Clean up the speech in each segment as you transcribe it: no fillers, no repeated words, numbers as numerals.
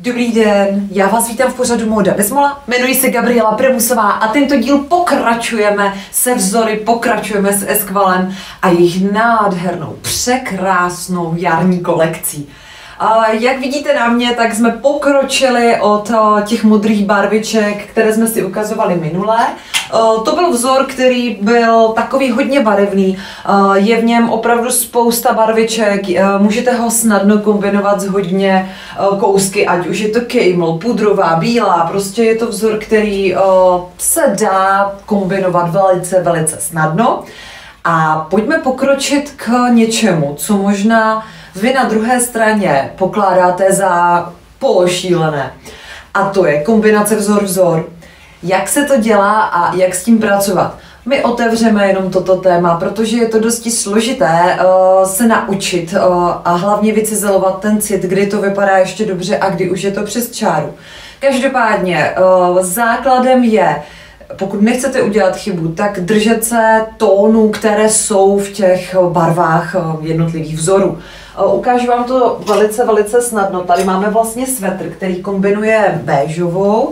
Dobrý den, já vás vítám v pořadu Móda bez mola, jmenuji se Gabriela Primusová a tento díl pokračujeme se vzory, pokračujeme s Esqualem a jejich nádhernou, překrásnou jarní kolekcí. Jak vidíte na mě, tak jsme pokročili od těch modrých barviček, které jsme si ukazovali minule. To byl vzor, který byl takový hodně barevný, je v něm opravdu spousta barviček, můžete ho snadno kombinovat s hodně kousky, ať už je to kejml, pudrová, bílá, prostě je to vzor, který se dá kombinovat velice snadno. A pojďme pokročit k něčemu, co možná vy na druhé straně pokládáte za pološílené. A to je kombinace vzor-vzor. Jak se to dělá a jak s tím pracovat? My otevřeme jenom toto téma, protože je to dosti složité se naučit a hlavně vycizelovat ten cit, kdy to vypadá ještě dobře a kdy už je to přes čáru. Každopádně základem je, pokud nechcete udělat chybu, tak držet se tónů, které jsou v těch barvách jednotlivých vzorů. Ukážu vám to velice snadno. Tady máme vlastně svetr, který kombinuje béžovou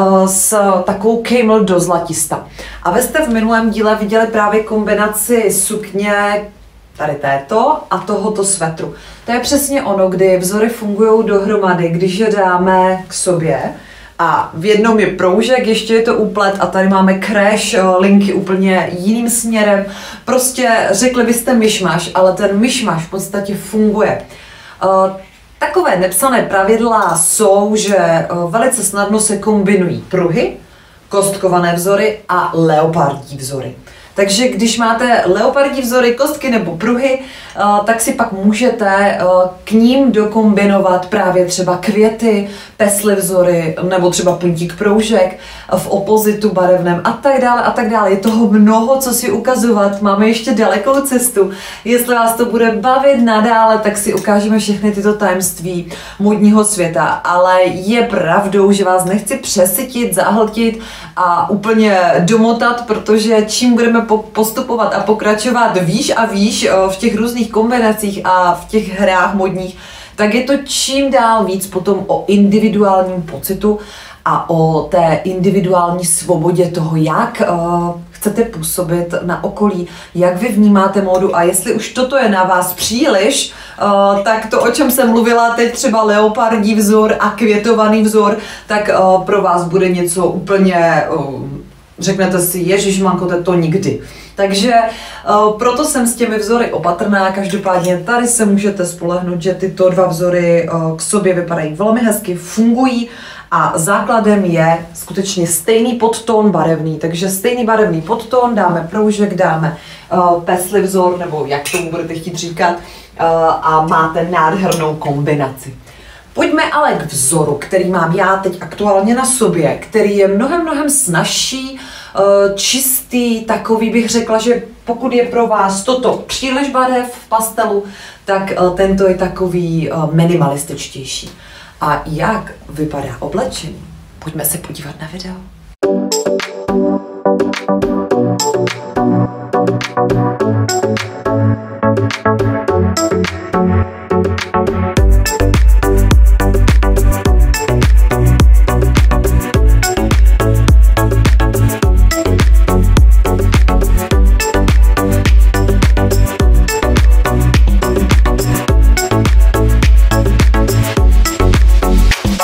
s takovou kejml do zlatista. A vy jste v minulém díle viděli právě kombinaci sukně tady této a tohoto svetru. To je přesně ono, kdy vzory fungují dohromady, když je dáme k sobě. A v jednom je proužek, ještě je to úplet a tady máme crash linky úplně jiným směrem. Prostě řekli byste myšmaš, ale ten myšmaš v podstatě funguje. Takové nepsané pravidla jsou, že velice snadno se kombinují pruhy, kostkované vzory a leopardí vzory. Takže když máte leopardí vzory, kostky nebo pruhy, tak si pak můžete k ním dokombinovat právě třeba květy, pesly vzory nebo třeba puntík proužek v opozitu barevném a tak dále. Je toho mnoho, co si ukazovat, máme ještě dalekou cestu. Jestli vás to bude bavit nadále, tak si ukážeme všechny tyto tajemství módního světa, ale je pravdou, že vás nechci přesytit, zahltit a úplně domotat, protože čím budeme postupovat a pokračovat výš a výš v těch různých kombinacích a v těch hrách modních, tak je to čím dál víc potom o individuálním pocitu a o té individuální svobodě toho, jak chcete působit na okolí, jak vy vnímáte módu a jestli už toto je na vás příliš, tak to, o čem jsem mluvila teď, třeba leopardí vzor a květovaný vzor, tak pro vás bude něco úplně, řeknete si, ježišmanko, to nikdy. Takže proto jsem s těmi vzory opatrná, každopádně tady se můžete spolehnout, že tyto dva vzory k sobě vypadají velmi hezky, fungují a základem je skutečně stejný podtón barevný, takže stejný barevný podtón, dáme proužek, dáme pesly vzor, nebo jak tomu budete chtít říkat, a máte nádhernou kombinaci. Pojďme ale k vzoru, který mám já teď aktuálně na sobě, který je mnohem snazší, čistý, takový bych řekla, že pokud je pro vás toto příliš barev v pastelu, tak tento je takový minimalističtější. A jak vypadá oblečení? Pojďme se podívat na video.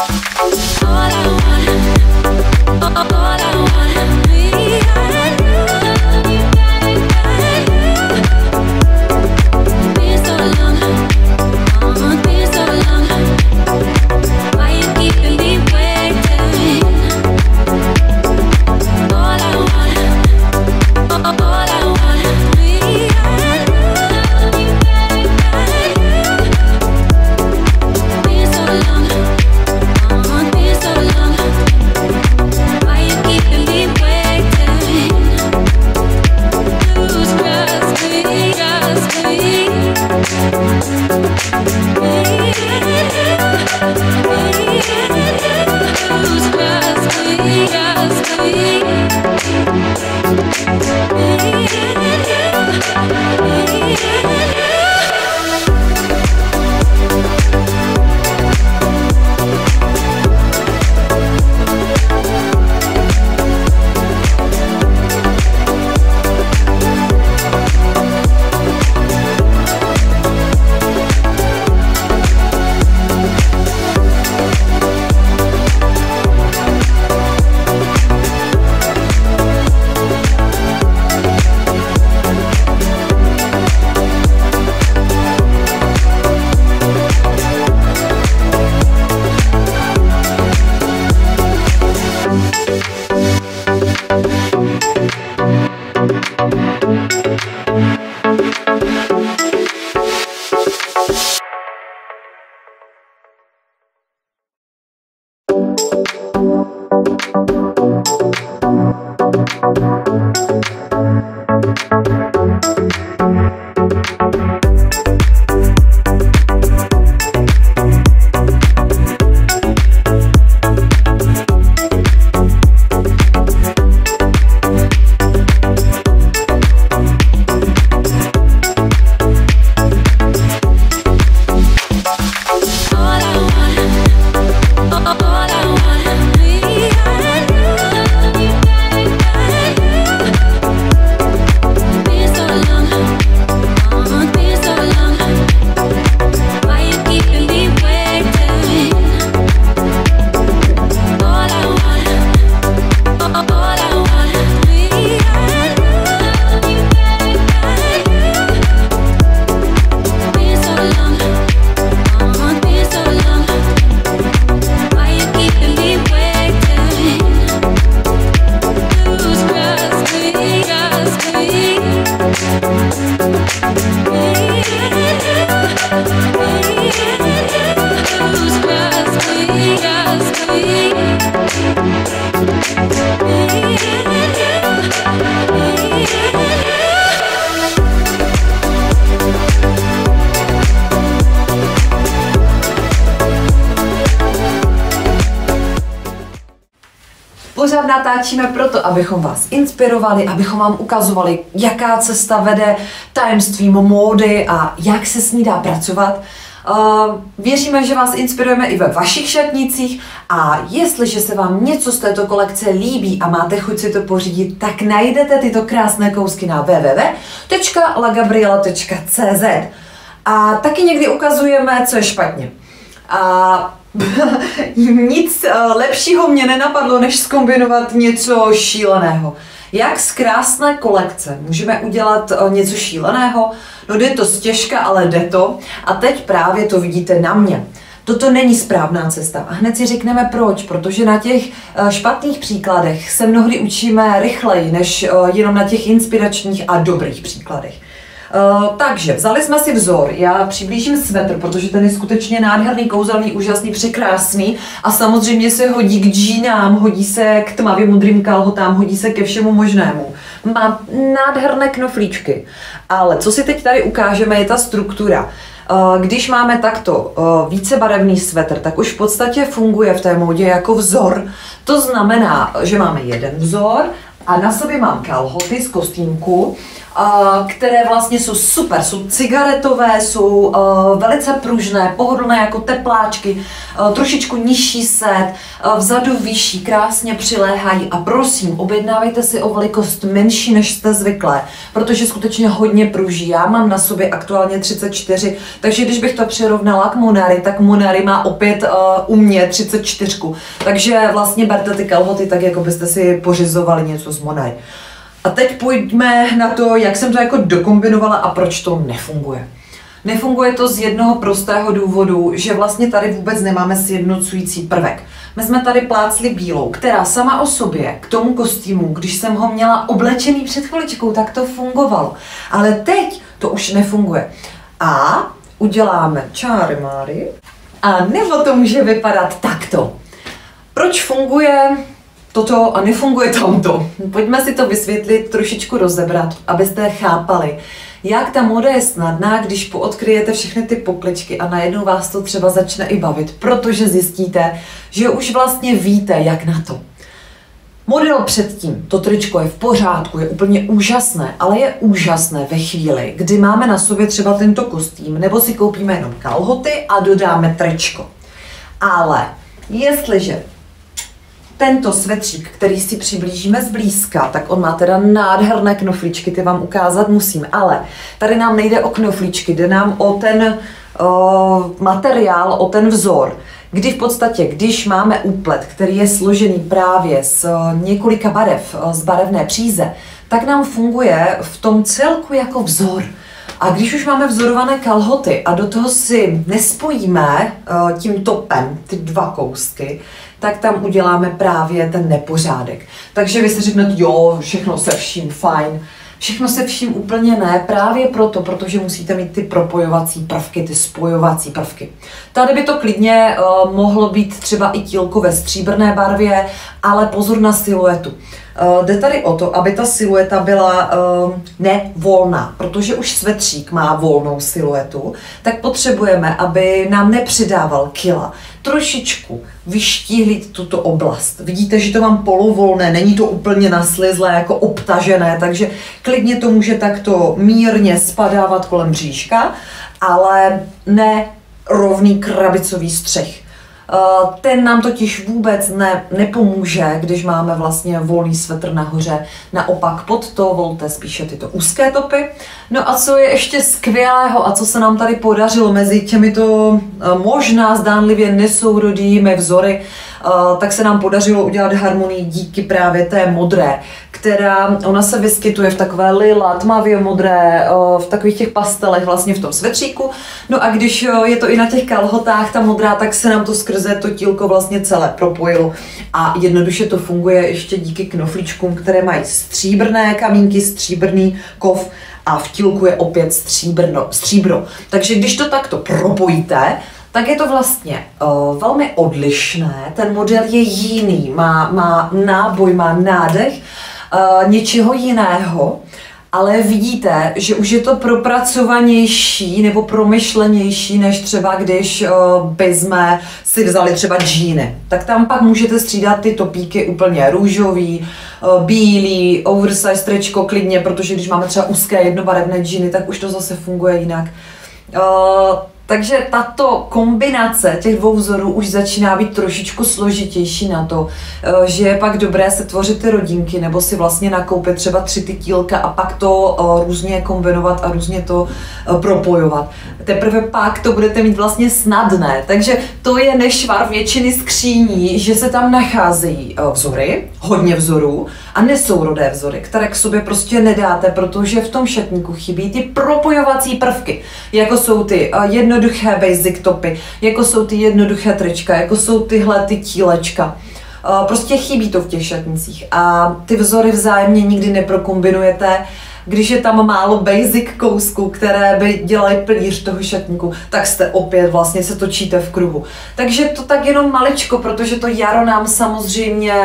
All I want, all I want, me and you. Pořád natáčíme proto, abychom vás inspirovali, abychom vám ukazovali, jaká cesta vede tajemstvím módy a jak se s ní dá pracovat. Věříme, že vás inspirujeme i ve vašich šatnicích a jestliže se vám něco z této kolekce líbí a máte chuť si to pořídit, tak najdete tyto krásné kousky na www.lagabriela.cz. A taky někdy ukazujeme, co je špatně. A nic lepšího mě nenapadlo, než zkombinovat něco šíleného. Jak z krásné kolekce můžeme udělat něco šíleného? No jde to stěžka, ale jde to. A teď právě to vidíte na mě. Toto není správná cesta. A hned si řekneme proč, protože na těch špatných příkladech se mnohdy učíme rychleji, než jenom na těch inspiračních a dobrých příkladech. Takže vzali jsme si vzor, já přiblížím svetr, protože ten je skutečně nádherný, kouzelný, úžasný, překrásný a samozřejmě se hodí k džínám, hodí se k tmavě modrým kalhotám, hodí se ke všemu možnému. Má nádherné knoflíčky, ale co si teď tady ukážeme je ta struktura. Když máme takto vícebarevný svetr, tak už v podstatě funguje v té módě jako vzor. To znamená, že máme jeden vzor a na sobě mám kalhoty z kostýmku, které vlastně jsou super, jsou cigaretové, jsou velice pružné, pohodlné jako tepláčky, trošičku nižší set, vzadu vyšší, krásně přiléhají a prosím, objednávejte si o velikost menší, než jste zvyklé, protože skutečně hodně pruží. Já mám na sobě aktuálně 34, takže když bych to přirovnala k Monary, tak Monary má opět u mě 34, takže vlastně berte ty kalhoty tak, jako byste si pořizovali něco z Monary. A teď pojďme na to, jak jsem to jako dokombinovala a proč to nefunguje. Nefunguje to z jednoho prostého důvodu, že vlastně tady vůbec nemáme sjednocující prvek. My jsme tady plácli bílou, která sama o sobě k tomu kostýmu, když jsem ho měla oblečený před chviličkou, tak to fungovalo. Ale teď to už nefunguje. A uděláme čáry máry, a nebo to může vypadat takto. Proč funguje toto a nefunguje tamto? Pojďme si to vysvětlit, trošičku rozebrat, abyste chápali, jak ta móda je snadná, když poodkryjete všechny ty pokličky a najednou vás to třeba začne i bavit, protože zjistíte, že už vlastně víte, jak na to. Model předtím, to tričko je v pořádku, je úplně úžasné, ale je úžasné ve chvíli, kdy máme na sobě třeba tento kostým, nebo si koupíme jenom kalhoty a dodáme tričko. Ale jestliže tento svetřík, který si přiblížíme zblízka, tak on má teda nádherné knoflíčky, ty vám ukázat musím, ale tady nám nejde o knoflíčky, jde nám o ten materiál, o ten vzor, kdy v podstatě, když máme úplet, který je složený právě z několika barev, z barevné příze, tak nám funguje v tom celku jako vzor. A když už máme vzorované kalhoty a do toho si nespojíme tím topem ty dva kousky, tak tam uděláme právě ten nepořádek. Takže vy si řeknete, jo, všechno se vším fajn. Všechno se vším úplně ne, právě proto, protože musíte mít ty propojovací prvky, ty spojovací prvky. Tady by to klidně mohlo být třeba i tílko ve stříbrné barvě, ale pozor na siluetu. Jde tady o to, aby ta silueta byla nevolná, protože už svetřík má volnou siluetu, tak potřebujeme, aby nám nepřidával kila. Trošičku vyštíhlit tuto oblast. Vidíte, že to mám polovolné, není to úplně naslizlé, jako obtažené, takže klidně to může takto mírně spadávat kolem bříška, ale ne rovný krabicový střih. Ten nám totiž vůbec nepomůže, když máme vlastně volný svetr nahoře. Naopak pod to volte spíše tyto úzké topy. No a co je ještě skvělého a co se nám tady podařilo mezi těmito možná zdánlivě nesourodými vzory, tak se nám podařilo udělat harmonii díky právě té modré, která, ona se vyskytuje v takové lila, tmavě modré, v takových těch pastelech vlastně v tom svetříku. No a když je to i na těch kalhotách ta modrá, tak se nám to skrze to tílko vlastně celé propojilo. A jednoduše to funguje ještě díky knoflíčkům, které mají stříbrné kamínky, stříbrný kov a v tílku je opět stříbro. Takže když to takto propojíte, tak je to vlastně velmi odlišné. Ten model je jiný, má náboj, má nádech něčeho jiného, ale vidíte, že už je to propracovanější nebo promyšlenější, než třeba když bychom si vzali třeba džíny. Tak tam pak můžete střídat ty topíky úplně růžový, bílý, oversize tričko klidně, protože když máme třeba úzké jednobarevné džíny, tak už to zase funguje jinak. Takže tato kombinace těch dvou vzorů už začíná být trošičku složitější na to, že je pak dobré se tvořit ty rodinky nebo si vlastně nakoupit třeba 3 tytílka a pak to různě kombinovat a různě to propojovat. Teprve pak to budete mít vlastně snadné, takže to je nešvar většiny skříní, že se tam nacházejí vzory, hodně vzorů a nesourodé vzory, které k sobě prostě nedáte, protože v tom šatníku chybí ty propojovací prvky, jako jsou ty jednoduché basic topy, jako jsou ty jednoduché trička, jako jsou tyhle ty tílečka. Prostě chybí to v těch šatnicích a ty vzory vzájemně nikdy neprokombinujete. Když je tam málo basic kousků, které by dělaly pilíř toho šatníku, tak jste opět vlastně se točíte v kruhu. Takže to tak jenom maličko, protože to jaro nám samozřejmě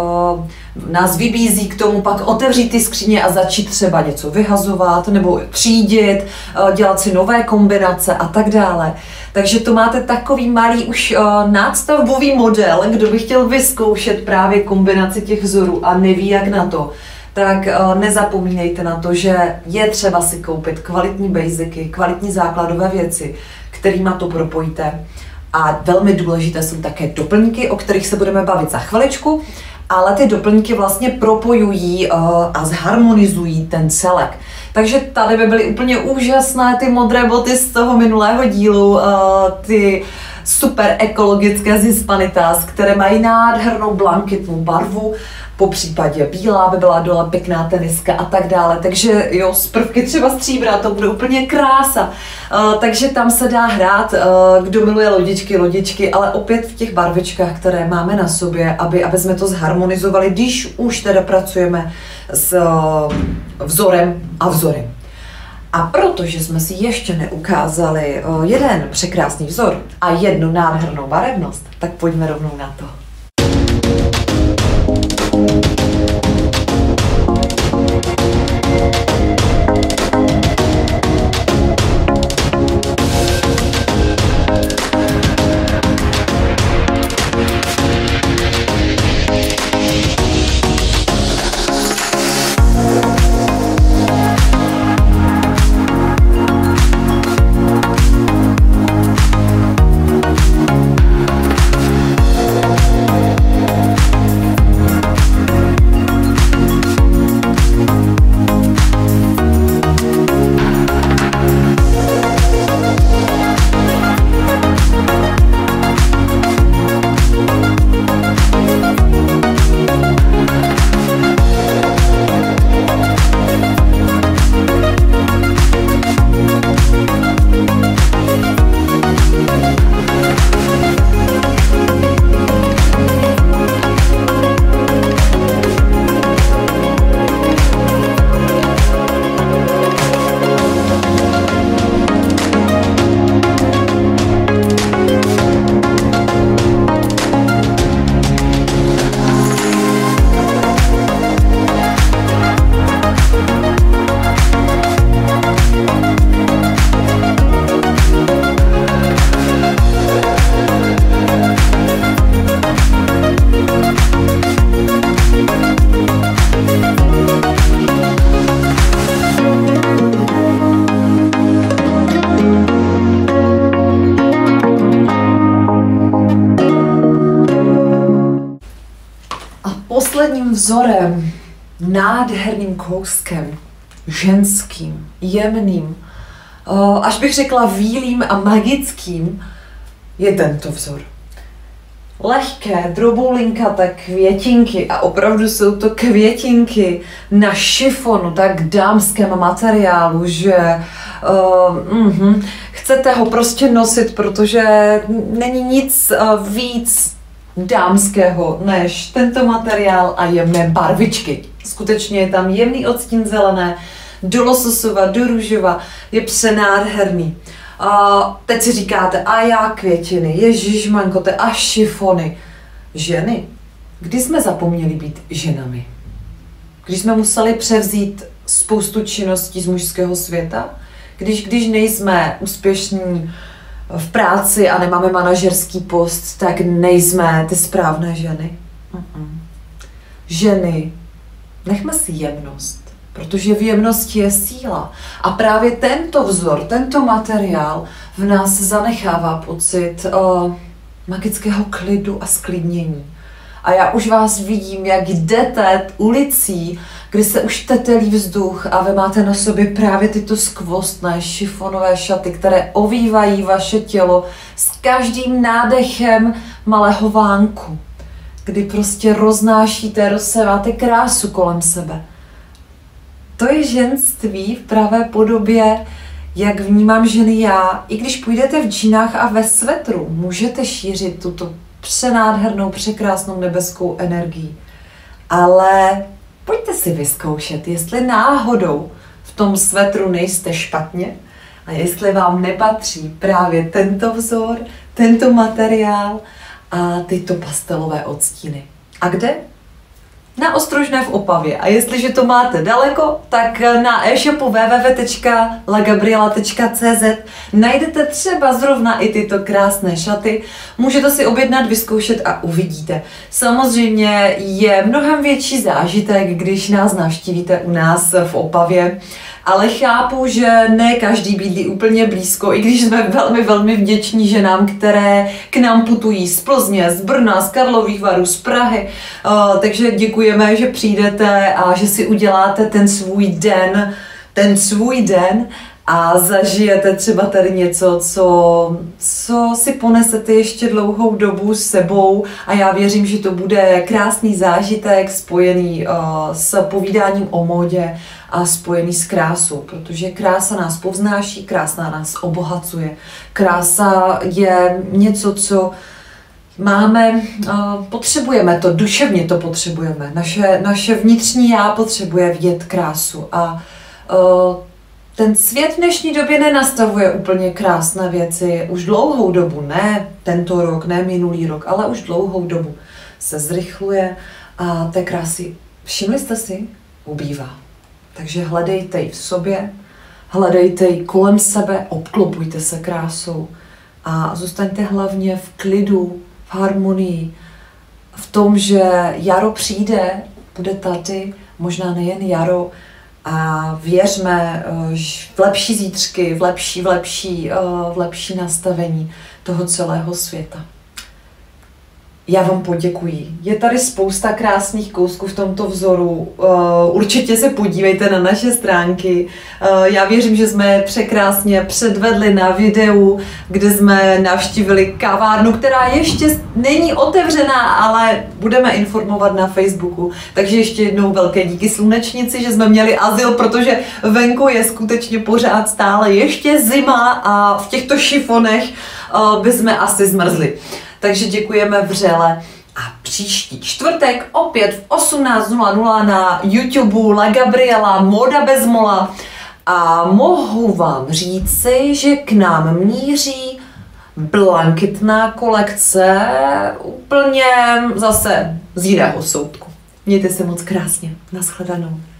nás vybízí k tomu pak otevřít ty skříně a začít třeba něco vyhazovat nebo třídit, dělat si nové kombinace a tak dále. Takže to máte takový malý už nástavbový model, kdo by chtěl vyzkoušet právě kombinaci těch vzorů a neví jak na to. Tak nezapomínejte na to, že je třeba si koupit kvalitní basicy, kvalitní základové věci, kterýma to propojíte. A velmi důležité jsou také doplňky, o kterých se budeme bavit za chviličku, ale ty doplňky vlastně propojují a zharmonizují ten celek. Takže tady by byly úplně úžasné ty modré boty z toho minulého dílu, ty super ekologické z Hispanitas, které mají nádhernou blanketnou barvu, po případě bílá by byla dole pěkná teniska a tak dále. Takže jo, z prvky třeba stříbra, to bude úplně krása. Takže tam se dá hrát, kdo miluje lodičky, ale opět v těch barvičkách, které máme na sobě, aby jsme to zharmonizovali, když už teda pracujeme s vzorem a vzorem. A protože jsme si ještě neukázali jeden překrásný vzor a jednu nádhernou barevnost, tak pojďme rovnou na to. Posledním vzorem, nádherným kouskem, ženským, jemným, až bych řekla vílým a magickým, je tento vzor. Lehké, droboulinkaté květinky a opravdu jsou to květinky na šifonu, tak dámském materiálu, že chcete ho prostě nosit, protože není nic víc dámského než tento materiál a jemné barvičky. Skutečně je tam jemný odstín zelené, do lososova, do růžova, je přenádherný. A teď si říkáte, a já květiny, ježišmanko, a šifony. Ženy, kdy jsme zapomněli být ženami? Když jsme museli převzít spoustu činností z mužského světa? Když nejsme úspěšní v práci a nemáme manažerský post, tak nejsme ty správné ženy. Ženy, nechme si jemnost, protože v jemnosti je síla. A právě tento vzor, tento materiál v nás zanechává pocit magického klidu a sklidnění. A já už vás vidím, jak jdete ulicí, kdy se už tetelí vzduch a vy máte na sobě právě tyto skvostné šifonové šaty, které ovývají vaše tělo s každým nádechem malého vánku, kdy prostě roznášíte, rozséváte krásu kolem sebe. To je ženství v pravé podobě, jak vnímám ženy já. I když půjdete v džínách a ve svetru, můžete šířit tuto přenádhernou, překrásnou nebeskou energii. Ale pojďte si vyzkoušet, jestli náhodou v tom svetru nejste špatně a jestli vám nepatří právě tento vzor, tento materiál a tyto pastelové odstíny. A kde? Na Ostrožné v Opavě. A jestliže to máte daleko, tak na e-shopu www.lagabriela.cz najdete třeba zrovna i tyto krásné šaty. Můžete si objednat, vyzkoušet a uvidíte. Samozřejmě je mnohem větší zážitek, když nás navštívíte u nás v Opavě, ale chápu, že ne každý bydlí úplně blízko, i když jsme velmi, velmi vděční ženám, které k nám putují z Plzně, z Brna, z Karlových Varů, z Prahy. Takže děkujeme, že přijdete a že si uděláte ten svůj den a zažijete třeba tady něco, co si ponesete ještě dlouhou dobu s sebou a já věřím, že to bude krásný zážitek spojený s povídáním o módě a spojený s krásou, protože krása nás povznáší, krása nás obohacuje. Krása je něco, co máme, potřebujeme to, duševně to potřebujeme. Naše vnitřní já potřebuje vidět krásu a ten svět v dnešní době nenastavuje úplně krásné věci. Už dlouhou dobu, ne tento rok, ne minulý rok, ale už dlouhou dobu se zrychluje a té krásy, všimli jste si, ubývá. Takže hledejte ji v sobě, hledejte ji kolem sebe, obklopujte se krásou a zůstaňte hlavně v klidu, v harmonii, v tom, že jaro přijde, bude tady, možná nejen jaro, a věřme v lepší zítřky, v lepší nastavení toho celého světa. Já vám poděkuji. Je tady spousta krásných kousků v tomto vzoru. Určitě se podívejte na naše stránky. Já věřím, že jsme překrásně předvedli na videu, kde jsme navštívili kavárnu, která ještě není otevřená, ale budeme informovat na Facebooku. Takže ještě jednou velké díky slunečnici, že jsme měli azyl, protože venku je skutečně pořád stále ještě zima a v těchto šifonech bychom asi zmrzli. Takže děkujeme vřele a příští čtvrtek opět v 18:00 na YouTube La Gabriela Móda bez mola a mohu vám říci, že k nám míří blanketná kolekce úplně zase z jiného soudku. Mějte se moc krásně. Naschledanou.